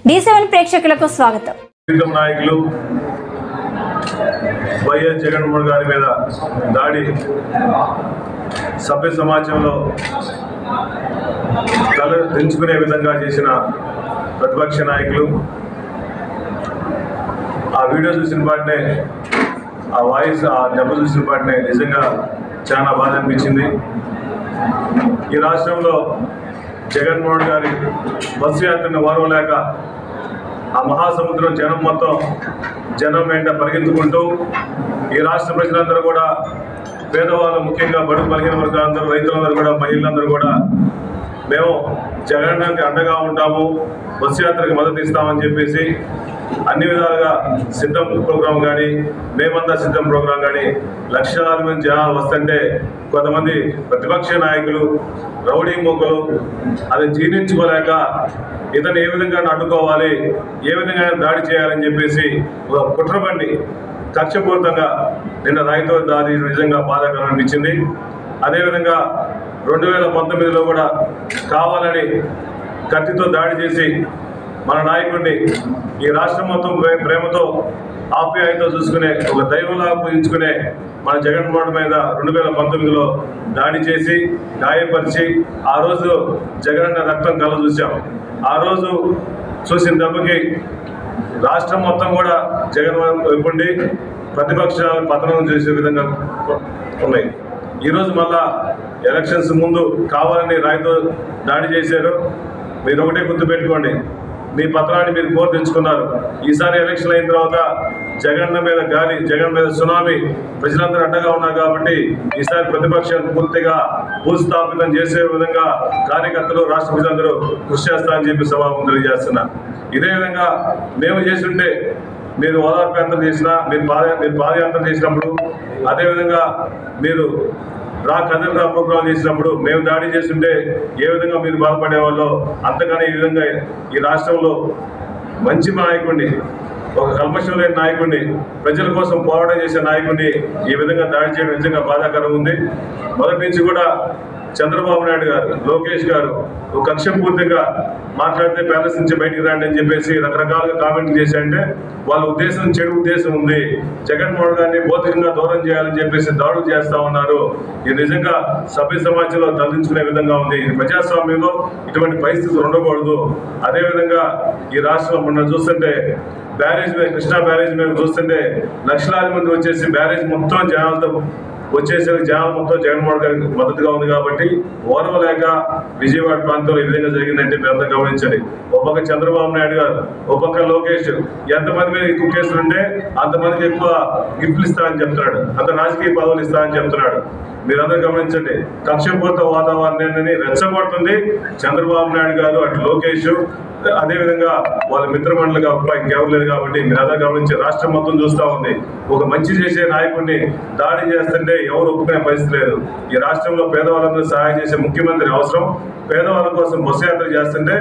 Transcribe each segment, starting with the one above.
D7 ప్రేక్షకులకు స్వాగతం. నాయకులు వైఎస్ జగన్మోహన్ గారి మీద దాడి సభ్య సమాజంలో తల దించుకునే విధంగా చేసిన ప్రతిపక్ష నాయకులు ఆ వీడియో చూసిన వాటినే ఆ వాయిస్ ఆ దెబ్బ చూసిన వాటినే నిజంగా చాలా బాధ అనిపించింది. ఈ రాష్ట్రంలో జగన్మోహన్ గారి బస్సు యాత్రను ఓర్వలేక ఆ మహాసముద్రం జనం వెంట పరిగెత్తుకుంటూ ఈ రాష్ట్ర ప్రజలందరూ కూడా పేదవాళ్ళు ముఖ్యంగా బడుగు బలహీన వర్గాలందరూ రైతులందరూ కూడా మహిళలందరూ కూడా మేము జగన్కి అండగా ఉంటాము, బస్సు యాత్రకు మద్దతు ఇస్తామని చెప్పేసి అన్ని విధాలుగా సిద్ధం ప్రోగ్రాం కానీ మేమంతా సిద్ధం ప్రోగ్రాం కానీ లక్షలాది మంది జనాలు వస్తుంటే కొంతమంది ప్రతిపక్ష నాయకులు రౌడీ మొక్కలు అది జీర్ణించుకోలేక ఇతను ఏ విధంగా అడ్డుకోవాలి, ఏ విధంగా దాడి చేయాలని చెప్పేసి ఒక కుట్రబండి కక్షపూరితంగా నిన్న రాయితో దాడి నిజంగా బాధాకరం అనిపించింది. అదేవిధంగా 2019లో కూడా కావాలని కత్తితో దాడి చేసి మన నాయకుడిని ఈ రాష్ట్రం మొత్తం ప్రేమతో ఆప్యాయతో చూసుకునే ఒక దైవంలా పూజించుకునే మన జగన్మోహన్ మీద 2019లో దాడి చేసి గాయపరిచి ఆ రోజు జగన్ రక్తం కళ్ళ చూసాం. ఆ రోజు చూసిన దెబ్బకి రాష్ట్రం మొత్తం కూడా జగన్ వైపుండి ప్రతిపక్షాలు పతనం చేసే విధంగా ఉన్నాయి. ఈరోజు మళ్ళా ఎలక్షన్స్ ముందు కావాలని రాయితో దాడి చేశారు. మీరు ఒకటే గుర్తుపెట్టుకోండి, మీ పత్రాన్ని మీరు కోరి తెచ్చుకున్నారు. ఈసారి ఎలక్షన్ అయిన తర్వాత జగన్ మీద గాలి, జగన్ మీద సునామీ, ప్రజలందరూ అడ్డగా ఉన్నారు కాబట్టి ఈసారి ప్రతిపక్షాలు పూర్తిగా భూస్థాపితం చేసే విధంగా కార్యకర్తలు రాష్ట్ర ప్రజలందరూ కృషి చేస్తారని చెప్పి సభాముఖం తెలియజేస్తున్నారు. ఇదే విధంగా మేము చేస్తుంటే మీరు ఓదార్పు యాత్ర చేసినా, మీరు పాదయాత్ర చేసినప్పుడు, అదేవిధంగా మీరు కదలరా ప్రోగ్రాం చేసినప్పుడు మేము దాడి చేస్తుంటే ఏ విధంగా మీరు బాధపడేవాళ్ళో అంతగానే ఈ విధంగా ఈ రాష్ట్రంలో మంచి నాయకుడిని, ఒక కల్మషం లేని నాయకుడిని, ప్రజల కోసం పోరాటం చేసే నాయకుడిని ఈ విధంగా దాడి చేయడం నిజంగా బాధాకరం ఉంది. మొదటి నుంచి కూడా చంద్రబాబు నాయుడు గారు, లోకేష్ గారు ఒక కక్షపూర్తిగా మాట్లాడితే ప్యాలెస్ నుంచి బయటికి రండి అని చెప్పేసి రకరకాలుగా కామెంట్లు చేశారంటే వాళ్ళ ఉద్దేశం చెడు ఉద్దేశం ఉంది. జగన్మోహన్ గారిని భౌతికంగా దూరం చేయాలని చెప్పేసి దాడులు చేస్తా ఉన్నారు. ఇది నిజంగా సభ్య సమాజంలో తలదించుకునే విధంగా ఉంది. ఇది ప్రజాస్వామ్యంలో ఇటువంటి పరిస్థితులు ఉండకూడదు. అదేవిధంగా ఈ రాష్ట్రంలో మనం చూస్తుంటే బ్యారేజ్ మీద, కృష్ణా బ్యారేజ్ మీద చూస్తుంటే లక్షలాది మంది వచ్చేసి బ్యారేజ్ మొత్తం జనాలతో వచ్చేసరికి జనాలు మొత్తం జగన్మోహన్ గారికి మద్దతుగా ఉంది కాబట్టి ఓర్వలేక విజయవాడ ప్రాంతంలో ఈ విధంగా జరిగిందంటే మీరంతా గమనించండి. ఒక పక్క చంద్రబాబు నాయుడు గారు, ఒక పక్క లోకేష్ ఎంతమంది మీద ఎక్కువ కేసులు ఉంటే అంతమందికి ఎక్కువ గిఫ్ట్లు ఇస్తామని చెప్తున్నాడు, అంత రాజకీయ పదవులు ఇస్తామని చెప్తున్నాడు. మీరందరూ గమనించండి, కక్షపూరిత వాతావరణాన్ని రెచ్చగొడుతుంది చంద్రబాబు నాయుడు గారు, అటు లోకేష్, అదేవిధంగా వాళ్ళ మిత్రమండలి ఇంకెవరు లేదు కాబట్టి మీరందరూ గమనించి రాష్ట్రం మొత్తం చూస్తూ ఉంది. ఒక మంచి చేసే నాయకుడిని దాడి చేస్తుంటే ఎవరు ఒప్పుకునే పరిస్థితి లేదు. ఈ రాష్ట్రంలో పేదవాళ్ళందరూ సహాయం చేసే ముఖ్యమంత్రి అవసరం. పేదవాళ్ళ కోసం బస్సు యాత్ర చేస్తుంటే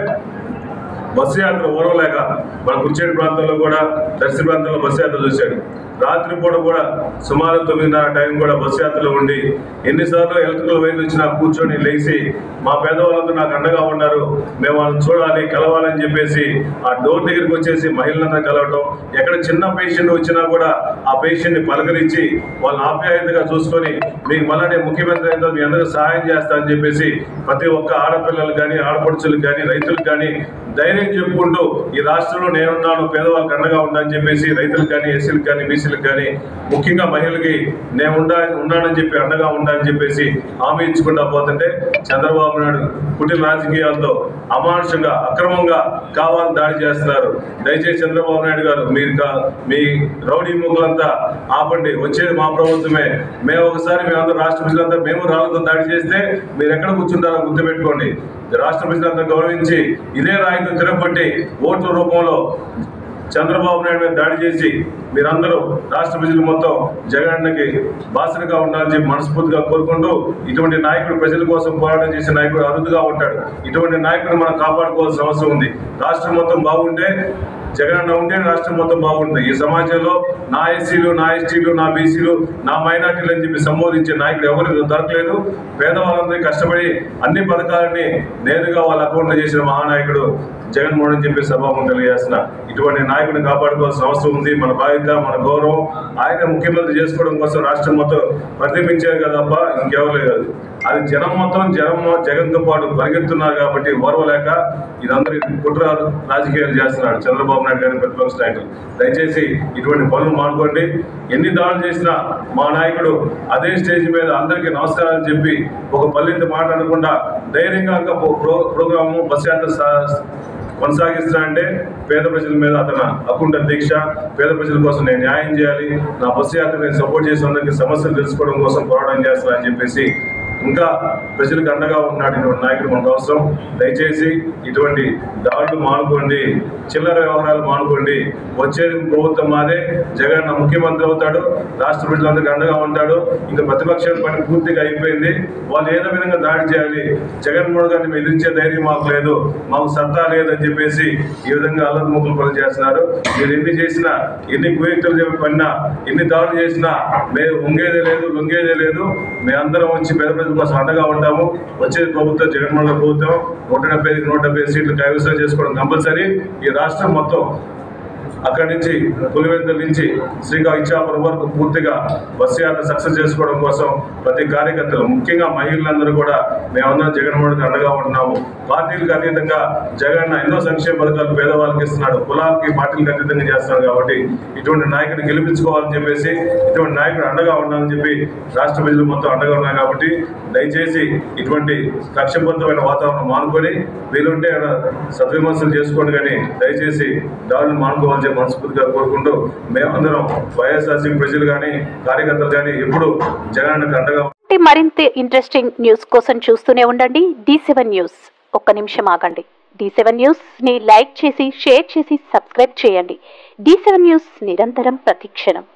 బస్సు యాత్ర ఓరవలేక మన కుర్చేడు ప్రాంతంలో కూడా, దర్శి ప్రాంతంలో బస్సు యాత్ర చూశాడు. రాత్రిపూట కూడా సుమారు 9:30 టైం కూడా బస్సు యాత్రలో ఉండి ఎన్నిసార్లు ఎలక్ట్రికల్ వైర్లు వచ్చినా కూర్చొని లేచి మా పేదవాళ్ళందరూ నాకు అండగా ఉన్నారు, మేము వాళ్ళని చూడాలి, కలవాలని చెప్పేసి ఆ డోర్ దగ్గరికి వచ్చేసి మహిళలందరూ కలవటం, ఎక్కడ చిన్న పేషెంట్ వచ్చినా కూడా ఆ పేషెంట్ని పలకరించి వాళ్ళని ఆప్యాయతగా చూసుకొని మీకు మళ్ళీ ముఖ్యమంత్రి అయితే మీ అందరూ సహాయం చేస్తా అని చెప్పేసి ప్రతి ఒక్క ఆడపిల్లలు కానీ, ఆడపడుచులకు కానీ, రైతులకు కానీ ధైర్యం చెప్పుకుంటూ ఈ రాష్ట్రంలో నేనున్నాను, పేదవాళ్ళకి అండగా ఉండాలని చెప్పేసి రైతులకు కానీ, ఎస్సీలకు కానీ, బీసీలకు కానీ, ముఖ్యంగా మహిళలకి నేను ఉన్నానని చెప్పి అండగా ఉండాలని చెప్పేసి హామీ ఇచ్చుకుంటా పోతుంటే చంద్రబాబు నాయుడు కుటిల రాజకీయాలతో అమానుషంగా, అక్రమంగా కావాలని దాడి చేస్తున్నారు. దయచేసి చంద్రబాబు నాయుడు గారు మీ రౌడీ ముగ్గులంతా ఆపండి, వచ్చేది మా ప్రభుత్వమే. మేమందరూ రాష్ట్ర ప్రజలంతా మేము రాళ్ళతో దాడి చేస్తే మీరు ఎక్కడ కూర్చుంటారో గుర్తుపెట్టుకోండి. రాష్ట్ర ప్రజలందరూ గౌరవించి ఇదే రాయితో తిరగబట్టి ఓట్ల రూపంలో చంద్రబాబు నాయుడు మీద దాడి చేసి మీరందరూ రాష్ట్ర ప్రజలు మొత్తం జగన్కి బాసనగా ఉండాలని చెప్పి మనస్ఫూర్తిగా కోరుకుంటూ, ఇటువంటి నాయకుడు ప్రజల కోసం పోరాటం చేసే నాయకుడు అరుదుగా ఉంటాడు. ఇటువంటి నాయకుడు మనం కాపాడుకోవాల్సిన అవసరం ఉంది. రాష్ట్రం మొత్తం బాగుంటే జగన్ ఉంటే రాష్ట్రం మొత్తం బాగుంటుంది. ఈ సమాజంలో నా ఎస్సీలు, నా ఎస్టీలు, నా బీసీలు, నా మైనార్టీలు అని చెప్పి సంబోధించే నాయకుడు ఎవరు దొరకలేదు. పేదవాళ్ళందరికీ కష్టపడి అన్ని పథకాలని నేరుగా వాళ్ళ అకౌంట్లో చేసిన మహానాయకుడు జగన్మోహన్ అని చెప్పి సభాముఖంగా తెలియజేస్తున్నా. ఇటువంటి నాయకుడిని కాపాడుకోవాల్సిన అవసరం ఉంది. మన బాధ్యత, మన గౌరవం. ఆయన ముఖ్యమంత్రి చేసుకోవడం కోసం రాష్ట్రం మొత్తం ప్రతిపించారు కదా తప్ప ఇంకెవరు లేదు. అది జనం మొత్తం జగన్తో పాటు పరిగెత్తున్నారు కాబట్టి ఓర్వలేక ఇదందరూ కుట్ర రాజకీయాలు చేస్తున్నాడు చంద్రబాబు నాయుడు గారి ప్రతిపక్ష నాయకులు. దయచేసి ఇటువంటి పనులు మానుకోండి. ఎన్ని దాడులు చేసినా మా నాయకుడు అదే స్టేజ్ మీద అందరికీ నమస్కారాలు చెప్పి ఒక పల్లెంత మాట అనకుండా ధైర్యంగా ప్రోగ్రాము బస్ యాత్ర కొనసాగిస్తున్నా అంటే పేద ప్రజల మీద అతను అకుంఠ దీక్ష. పేద ప్రజల కోసం నేను న్యాయం చేయాలి, నా బస్సు యాత్ర నేను సపోర్ట్ చేసి అందరికీ సమస్యలు తెలుసుకోవడం కోసం పోరాటం చేస్తున్నా అని చెప్పేసి ఇంకా ప్రజలకు అండగా ఉన్నాడు. ఇటువంటి నాయకుడు మనకు అవసరం. దయచేసి ఇటువంటి దాడులు మానుకోండి, చిల్లర వ్యవహారాలు మానుకోండి. వచ్చేది ప్రభుత్వం మాదే, జగన్ ముఖ్యమంత్రి అవుతాడు, రాష్ట్ర ప్రజలందరికీ అండగా ఉంటాడు. ఇంకా ప్రతిపక్షాల పని పూర్తిగా అయిపోయింది. వాళ్ళు ఏదో విధంగా దాడి చేయాలి, జగన్మోహన్ గారిని ఎదిరించే ధైర్యం మాకు లేదు, మాకు సత్తా లేదని చెప్పేసి ఈ విధంగా అల్లరి ముగ్గులు పనులు చేస్తున్నారు. మీరు ఎన్ని చేసినా, ఎన్ని కుయుక్తులు చెప్పి పడినా, ఎన్ని దాడులు చేసినా మేము ఉంగేదే లేదు, లొంగేదే లేదు. మేమందరం వచ్చి పేద ప్రజల కోసం అండగా ఉంటాము. వచ్చేది ప్రభుత్వం జగన్మోహన్ ప్రభుత్వం 170 సీట్లు కైవసం చేసుకోవడం కంపల్సరీ. ఈ రాష్ట్రం మొత్తం అక్కడి నుంచి పులివెందుల నుంచి శ్రీకాకుళం వరకు పూర్తిగా బస్సు యాత్ర సక్సెస్ చేసుకోవడం కోసం ప్రతి కార్యకర్తలు, ముఖ్యంగా మహిళలందరూ కూడా మేమందరం జగన్మోహన్కి అండగా ఉంటున్నాము. పార్టీలకు అతీతంగా జగన్ ఎన్నో సంక్షేమ పథకాలు పేదవాళ్ళకి ఇస్తున్నాడు, కులాలకి పార్టీలకు అతీతంగా చేస్తున్నాడు. కాబట్టి ఇటువంటి నాయకుడిని గెలిపించుకోవాలని చెప్పేసి, ఇటువంటి నాయకుడు అండగా ఉండాలని చెప్పి రాష్ట్ర ప్రజలు మొత్తం అండగా ఉన్నాయి. కాబట్టి దయచేసి ఇటువంటి కక్షపూరితమైన వాతావరణం మానుకొని వీలుంటే సద్విమర్శలు చేసుకోండి, కానీ దయచేసి దాడులు మానుకోవాలని మనస్ఫూర్తిగా కోరుకుంటూ మేమందరం వైఎస్ఆర్సీపీ ప్రజలు కానీ కార్యకర్తలు కానీ ఎప్పుడు జగన్ అండగా. మరింత ఇంట్రెస్టింగ్ న్యూస్ కోసం చూస్తూనే ఉండండి D7 న్యూస్. ఒక్క నిమిషం ఆగండి. D7 న్యూస్ ని లైక్ చేసి, షేర్ చేసి, సబ్స్క్రైబ్ చేయండి. D7 న్యూస్ నిరంతరం ప్రతిక్షణం.